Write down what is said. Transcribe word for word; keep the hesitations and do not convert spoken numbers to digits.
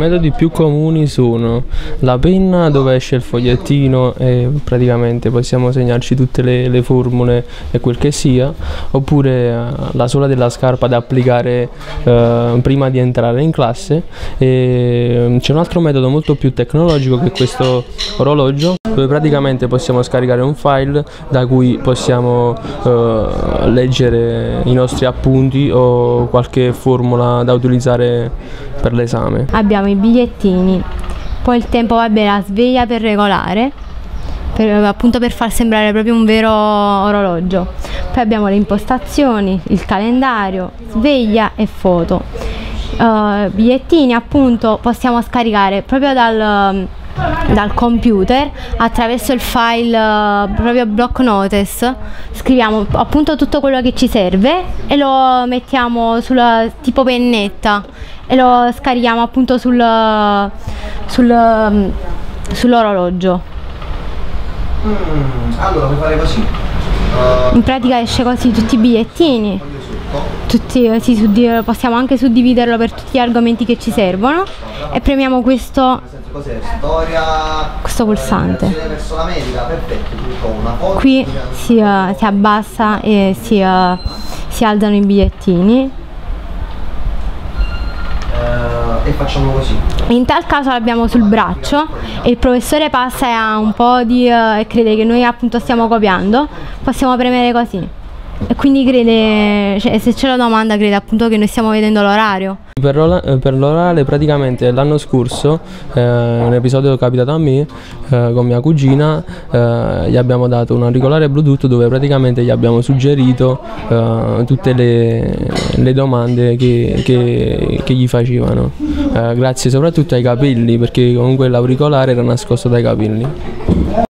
metodi più comuni sono la penna dove esce il fogliettino e praticamente possiamo segnarci tutte le, le formule e quel che sia, oppure uh, la suola della scarpa da applicare uh, prima di entrare in classe. E c'è un altro metodo molto più tecnologico che è questo orologio, dove praticamente possiamo scaricare un file da cui possiamo uh, leggere i nostri appunti o qualche formula da utilizzare per l'esame. Abbiamo i bigliettini, poi il tempo, vabbè, la sveglia per regolare, per, appunto per far sembrare proprio un vero orologio. Poi abbiamo le impostazioni, il calendario, sveglia e foto. Uh, bigliettini appunto possiamo scaricare proprio dal, dal computer attraverso il file uh, proprio block notice. Scriviamo appunto tutto quello che ci serve e lo mettiamo sulla tipo pennetta e lo scarichiamo appunto sul, sul, sull'orologio. Mm, allora puoi fare così. Uh, In pratica esce così tutti i bigliettini. Tutti, sì, suddi- possiamo anche suddividerlo per tutti gli argomenti che ci servono e premiamo questo, cos'è? Storia, questo pulsante. Verso medica, perfetto, una foto. Qui si, uh, si abbassa e si, uh, si alzano i bigliettini. Uh, e facciamo così. In tal caso l'abbiamo sul braccio e il professore passa e ha un po' di uh, e crede che noi appunto stiamo copiando, possiamo premere così. E quindi crede, cioè, se c'è la domanda crede appunto che noi stiamo vedendo l'orario. Per l'orale praticamente l'anno scorso, eh, un episodio capitato a me, eh, con mia cugina, eh, gli abbiamo dato un auricolare Bluetooth dove praticamente gli abbiamo suggerito eh, tutte le, le domande che, che, che gli facevano, eh, grazie soprattutto ai capelli, perché comunque l'auricolare era nascosto dai capelli.